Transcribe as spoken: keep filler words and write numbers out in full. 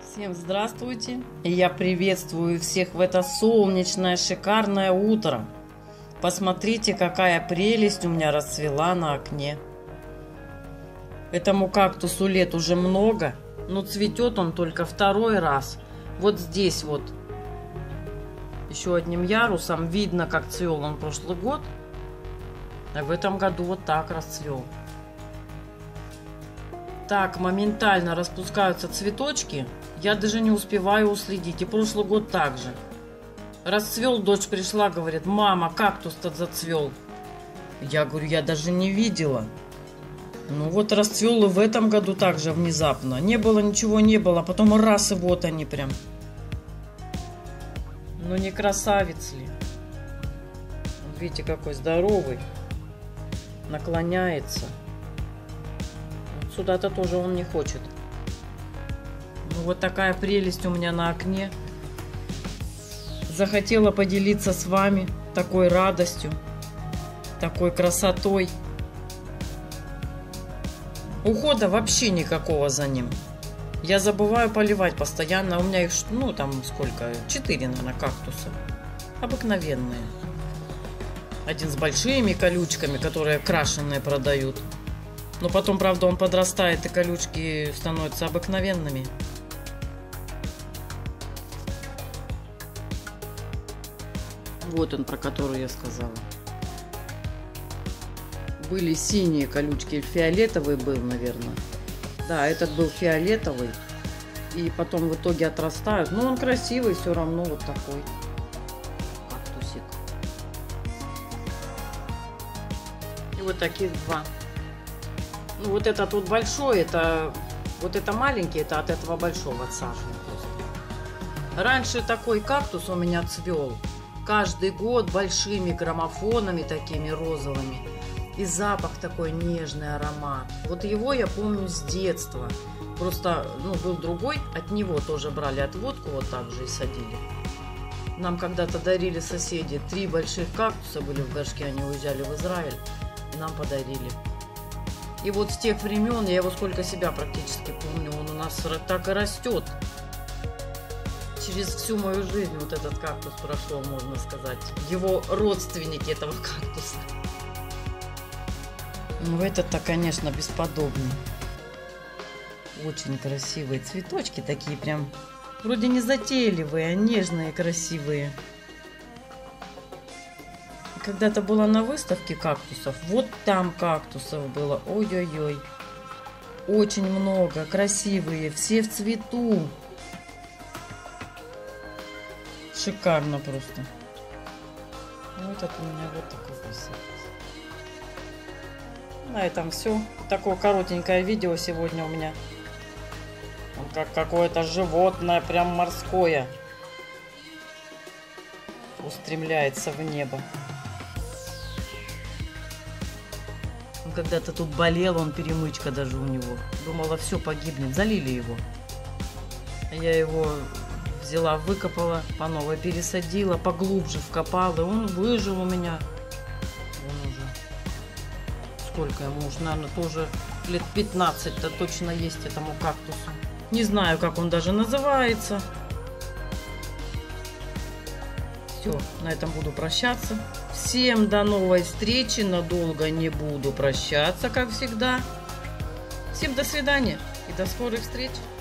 Всем здравствуйте! Я приветствую всех в это солнечное, шикарное утро. Посмотрите, какая прелесть у меня расцвела на окне. Этому кактусу лет уже много, но цветет он только второй раз. Вот здесь вот еще одним ярусом видно, как цвел он прошлый год, а в этом году вот так расцвел. Так моментально распускаются цветочки, я даже не успеваю уследить. И прошлый год также. Расцвел, дочь пришла, говорит: мама, кактус-то зацвел. Я говорю: я даже не видела. Ну вот расцвел и в этом году также внезапно. Не было, ничего не было, потом раз и вот они прям. Ну не красавец ли? Видите, какой здоровый. Наклоняется. Сюда-то тоже он не хочет. Ну, вот такая прелесть у меня на окне. Захотела поделиться с вами такой радостью, такой красотой. Ухода вообще никакого за ним. Я забываю поливать постоянно. У меня их, ну там сколько? Четыре, наверное, кактуса. Обыкновенные. Один с большими колючками, которые крашеные продают. Но потом, правда, он подрастает, и колючки становятся обыкновенными. Вот он, про который я сказала. Были синие колючки, фиолетовый был, наверное. Да, этот был фиолетовый. И потом в итоге отрастают. Но он красивый все равно, вот такой кактусик. И вот таких два. Ну вот это тут большой, это вот это маленький, это от этого большого отсажен просто. Раньше такой кактус у меня цвел каждый год большими граммофонами такими розовыми. И запах такой нежный, аромат. Вот его я помню с детства. Просто, ну, был другой, от него тоже брали отводку вот так же и садили. Нам когда-то дарили соседи три больших кактуса были в горшке, они уезжали в Израиль, и нам подарили. И вот с тех времен, я его сколько себя практически помню, он у нас так и растет. Через всю мою жизнь вот этот кактус прошел, можно сказать. Его родственники этого кактуса. Ну этот-то, конечно, бесподобный. Очень красивые цветочки такие прям, вроде не затейливые, а нежные, красивые. Когда-то была на выставке кактусов, вот там кактусов было, ой-ой-ой, очень много, красивые, все в цвету, шикарно просто. Вот это у меня вот такой красавец. На этом все. Такое коротенькое видео сегодня у меня. Он как какое-то животное, прям морское, устремляется в небо. Когда-то тут болел, он перемычка даже у него. Думала, все, погибнет. Залили его. Я его взяла, выкопала, по новой пересадила, поглубже вкопала. Он выжил у меня. Он уже... Сколько ему уже, наверное, тоже лет пятнадцать-то точно есть этому кактусу. Не знаю, как он даже называется. Все, на этом буду прощаться. Всем до новой встречи. Надолго не буду прощаться, как всегда. Всем до свидания и до скорых встреч.